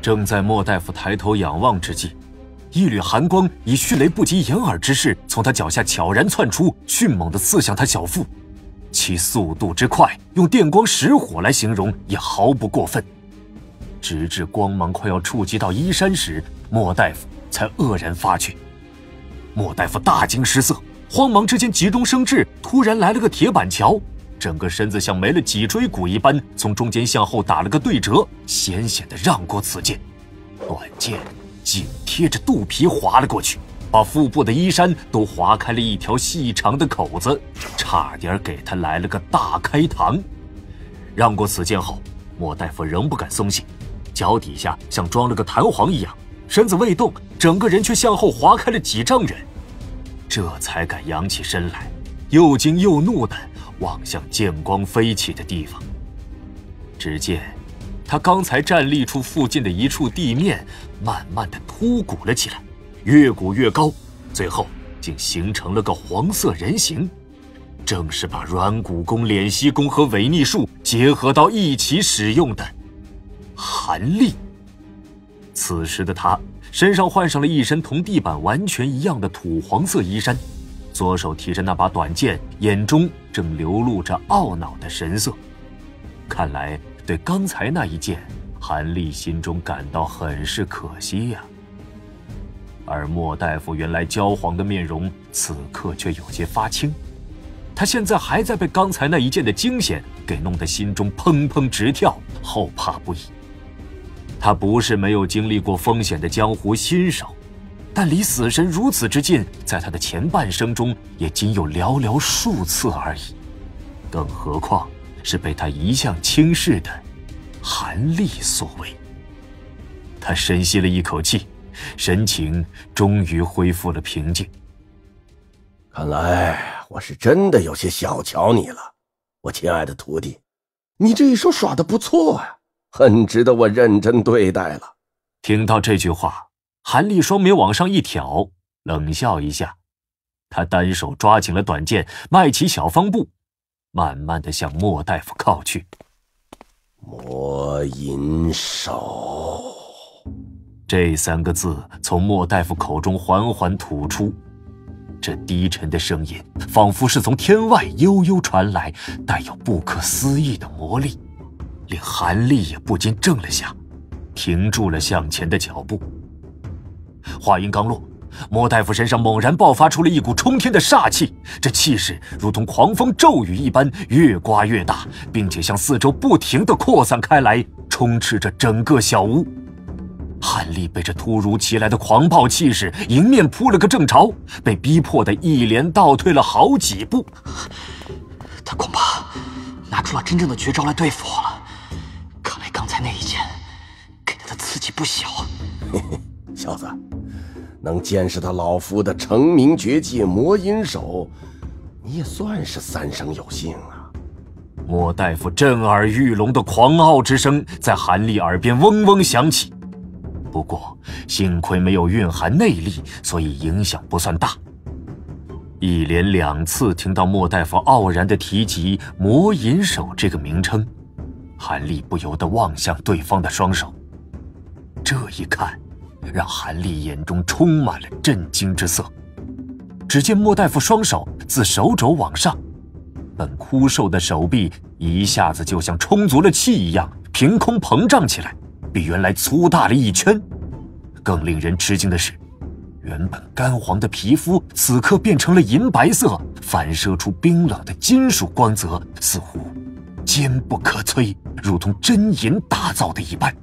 正在莫大夫抬头仰望之际，一缕寒光以迅雷不及掩耳之势从他脚下悄然窜出，迅猛地刺向他小腹。其速度之快，用电光石火来形容也毫不过分。直至光芒快要触及到衣衫时，莫大夫才愕然发觉。莫大夫大惊失色，慌忙之间急中生智，突然来了个铁板桥，整个身子像没了脊椎骨一般，从中间向后打了个对折，险险地让过此剑。短剑紧贴着肚皮划了过去，把腹部的衣衫都划开了一条细长的口子，差点给他来了个大开膛。让过此剑后，莫大夫仍不敢松懈，脚底下像装了个弹簧一样，身子未动，整个人却向后滑开了几丈远，这才敢扬起身来，又惊又怒地望向剑光飞起的地方。只见他刚才站立处附近的一处地面慢慢地凸鼓了起来，越鼓越高，最后竟形成了个黄色人形，正是把软骨功、敛息功和违逆术结合到一起使用的韩立。此时的他身上换上了一身同地板完全一样的土黄色衣衫，左手提着那把短剑，眼中正流露着懊恼的神色。看来对刚才那一剑，韩立心中感到很是可惜呀。而莫大夫原来焦黄的面容，此刻却有些发青。他现在还在被刚才那一剑的惊险给弄得心中砰砰直跳，后怕不已。他不是没有经历过风险的江湖新手，但离死神如此之近，在他的前半生中也仅有寥寥数次而已，更何况是被他一向轻视的韩立所为。他深吸了一口气，神情终于恢复了平静。 看来我是真的有些小瞧你了，我亲爱的徒弟，你这一手耍得不错啊，很值得我认真对待了。 听到这句话，韩立双眉往上一挑，冷笑一下，他单手抓紧了短剑，迈起小方步，慢慢地向莫大夫靠去。 魔银手， 这三个字从莫大夫口中缓缓吐出，这低沉的声音仿佛是从天外悠悠传来，带有不可思议的魔力，令韩立也不禁怔了下，停住了向前的脚步。话音刚落，莫大夫身上猛然爆发出了一股冲天的煞气，这气势如同狂风骤雨一般，越刮越大，并且向四周不停地扩散开来，充斥着整个小屋。韩立被这突如其来的狂暴气势迎面扑了个正着，被逼迫得一连倒退了好几步。 他恐怕拿出了真正的绝招来对付我了，看来刚才那一剑给他的刺激不小。 嘿嘿，小子，能见识到老夫的成名绝技魔银手，你也算是三生有幸啊。 莫大夫震耳欲聋的狂傲之声在韩立耳边嗡嗡响起，不过幸亏没有蕴含内力，所以影响不算大。一连2次听到莫大夫傲然地提及魔银手这个名称，韩立不由得望向对方的双手，这一看让韩立眼中充满了震惊之色。只见莫大夫双手自手肘往上，本枯瘦的手臂一下子就像充足了气一样，凭空膨胀起来，比原来粗大了1圈。更令人吃惊的是，原本干黄的皮肤此刻变成了银白色，反射出冰冷的金属光泽，似乎坚不可摧，如同真银打造的一般。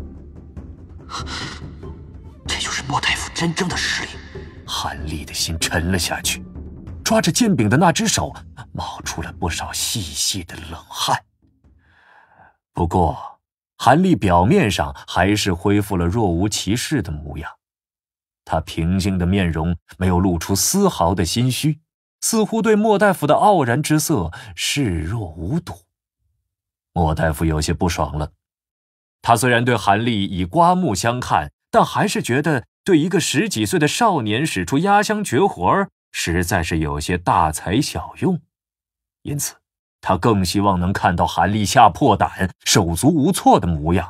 这就是莫大夫真正的实力。 韩立的心沉了下去，抓着剑柄的那只手冒出了不少细细的冷汗。不过韩立表面上还是恢复了若无其事的模样，他平静的面容没有露出丝毫的心虚，似乎对莫大夫的傲然之色视若无睹。莫大夫有些不爽了，他虽然对韩立以刮目相看，但还是觉得对一个10几岁的少年使出压箱绝活实在是有些大材小用，因此他更希望能看到韩立吓破胆、手足无措的模样，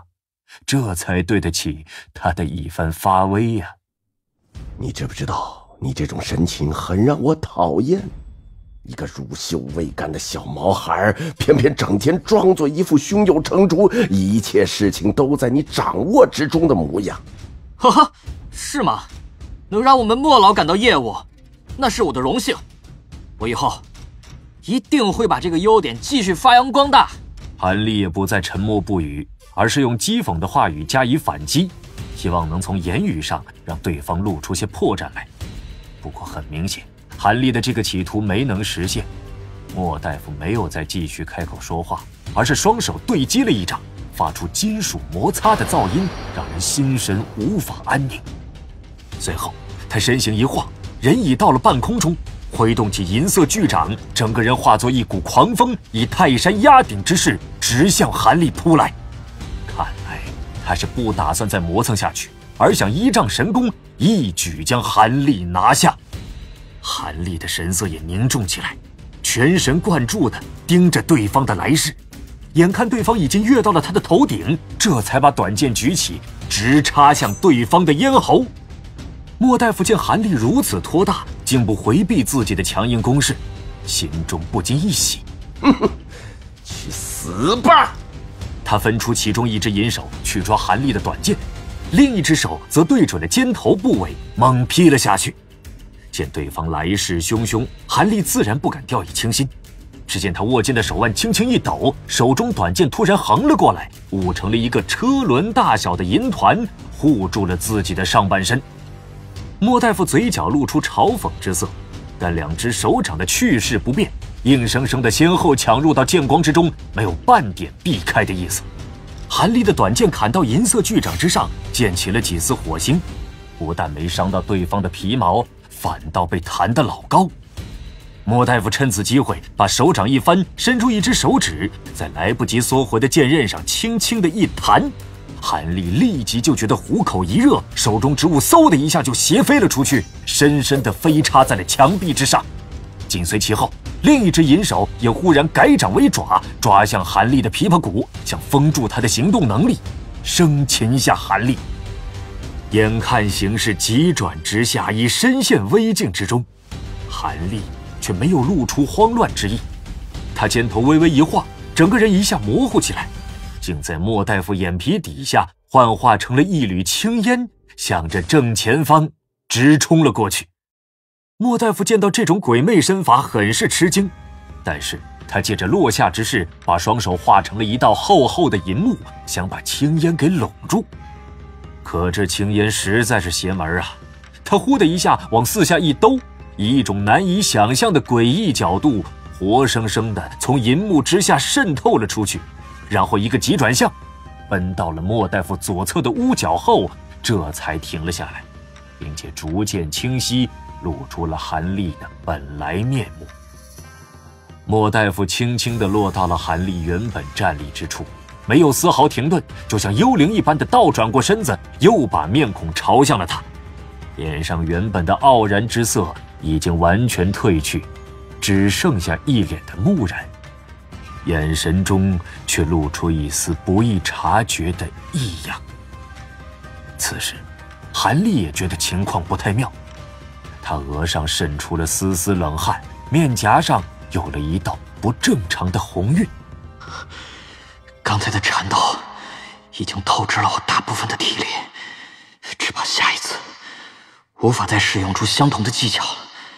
这才对得起他的一番发威呀。 你知不知道，你这种神情很让我讨厌。一个乳臭未干的小毛孩，偏偏整天装作一副胸有成竹、一切事情都在你掌握之中的模样。 哈哈，是吗？能让我们莫老感到业务，那是我的荣幸。我以后一定会把这个优点继续发扬光大。 韩立也不再沉默不语，而是用讥讽的话语加以反击，希望能从言语上让对方露出些破绽来。不过很明显，韩立的这个企图没能实现。莫大夫没有再继续开口说话，而是双手对击了一掌，发出金属摩擦的噪音，让人心神无法安宁。随后他身形一晃，人已到了半空中，挥动起银色巨掌，整个人化作一股狂风，以泰山压顶之势直向韩立扑来。看来他是不打算再磨蹭下去，而想依仗神功一举将韩立拿下。韩立的神色也凝重起来，全神贯注地盯着对方的来势。眼看对方已经跃到了他的头顶，这才把短剑举起，直插向对方的咽喉。莫大夫见韩立如此托大，竟不回避自己的强硬攻势，心中不禁一喜。 去死吧！ 他分出其中一只银手去抓韩立的短剑，另一只手则对准了肩头部位猛劈了下去。见对方来势汹汹，韩立自然不敢掉以轻心。只见他握剑的手腕轻轻一抖，手中短剑突然横了过来，舞成了一个车轮大小的银团，护住了自己的上半身。莫大夫嘴角露出嘲讽之色，但两只手掌的去势不变，硬生生的先后抢入到剑光之中，没有半点避开的意思。韩立的短剑砍到银色巨掌之上，溅起了几丝火星，不但没伤到对方的皮毛，反倒被弹得老高。莫大夫趁此机会把手掌一翻，伸出一只手指，在来不及缩回的剑刃上轻轻的一弹，韩立立即就觉得虎口一热，手中之物嗖的一下就斜飞了出去，深深的飞插在了墙壁之上。紧随其后，另一只银手也忽然改掌为爪，抓向韩立的琵琶骨，想封住他的行动能力，生擒下韩立。眼看形势急转直下，已深陷危境之中，韩立却没有露出慌乱之意。他肩头微微一晃，整个人一下模糊起来，竟在莫大夫眼皮底下幻化成了一缕青烟，向着正前方直冲了过去。莫大夫见到这种鬼魅身法，很是吃惊，但是他借着落下之势，把双手化成了一道厚厚的银幕，想把青烟给拢住。可这青烟实在是邪门啊！他忽的一下往四下一兜，以一种难以想象的诡异角度，活生生的从银幕之下渗透了出去，然后一个急转向，奔到了莫大夫左侧的屋角后，这才停了下来，并且逐渐清晰露出了韩立的本来面目。莫大夫轻轻地落到了韩立原本站立之处，没有丝毫停顿，就像幽灵一般的倒转过身子，又把面孔朝向了他。脸上原本的傲然之色已经完全褪去，只剩下一脸的木然，眼神中却露出一丝不易察觉的异样。此时韩立也觉得情况不太妙，他额上渗出了丝丝冷汗，面颊上有了一道不正常的红晕。 刚才的缠斗已经透支了我大部分的体力，只怕下一次无法再使用出相同的技巧了。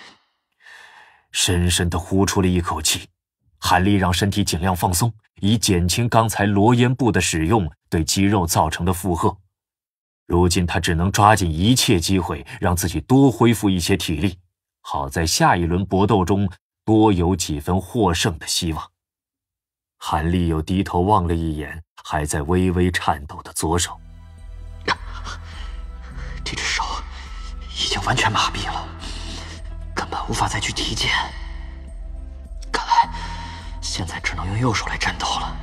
深深地呼出了一口气，韩立让身体尽量放松，以减轻刚才罗烟布的使用对肌肉造成的负荷。如今他只能抓紧一切机会，让自己多恢复一些体力，好在下一轮搏斗中多有几分获胜的希望。韩立又低头望了一眼还在微微颤抖的左手， 这只手已经完全麻痹了，根本无法再去提剑。看来现在只能用右手来战斗了。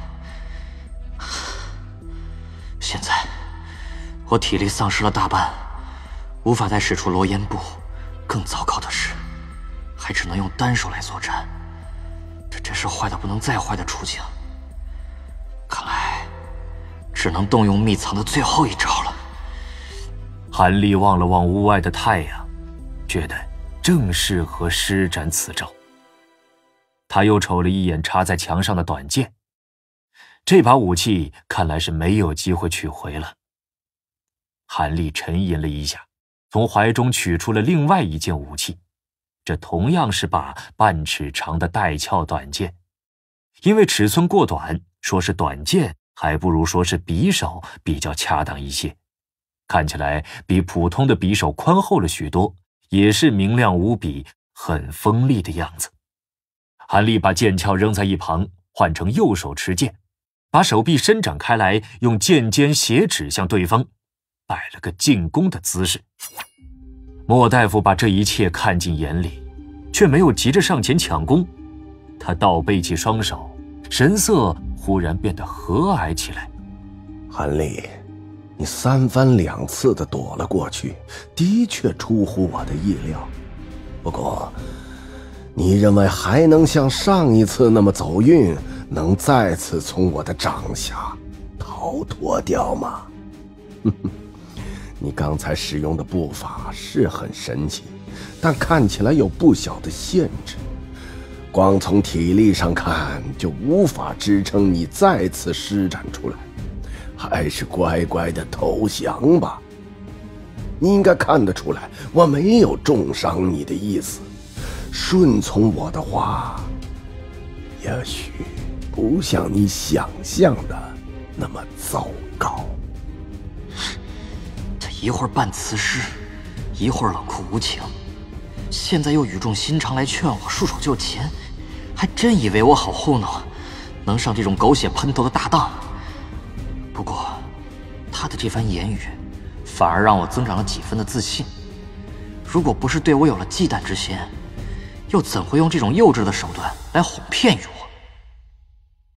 现在我体力丧失了大半，无法再使出罗烟布，更糟糕的是还只能用单手来作战，这真是坏到不能再坏的处境。看来只能动用秘藏的最后一招了。 韩立望了望屋外的太阳，觉得正适合施展此招。他又瞅了一眼插在墙上的短剑，这把武器看来是没有机会取回了。韩立沉吟了一下，从怀中取出了另外一件武器，这同样是把半尺长的带鞘短剑。因为尺寸过短，说是短剑还不如说是匕首比较恰当一些，看起来比普通的匕首宽厚了许多，也是明亮无比，很锋利的样子。韩立把剑鞘扔在一旁，换成右手持剑，把手臂伸展开来，用剑尖斜指向对方，摆了个进攻的姿势。莫大夫把这一切看进眼里，却没有急着上前抢攻，他倒背起双手，神色忽然变得和蔼起来。 韩立，你三番两次地躲了过去，的确出乎我的意料。不过，你认为还能像上一次那么走运，能再次从我的掌下逃脱掉吗？你刚才使用的步伐是很神奇，但看起来有不小的限制，光从体力上看就无法支撑你再次施展出来，还是乖乖的投降吧。你应该看得出来，我没有重伤你的意思，顺从我的话，也许不像你想象的那么糟糕。 他一会儿扮慈师，一会儿冷酷无情，现在又语重心长来劝我束手就擒，还真以为我好糊弄，能上这种狗血喷头的大当。不过，他的这番言语，反而让我增长了几分的自信。如果不是对我有了忌惮之心，又怎会用这种幼稚的手段来哄骗于我？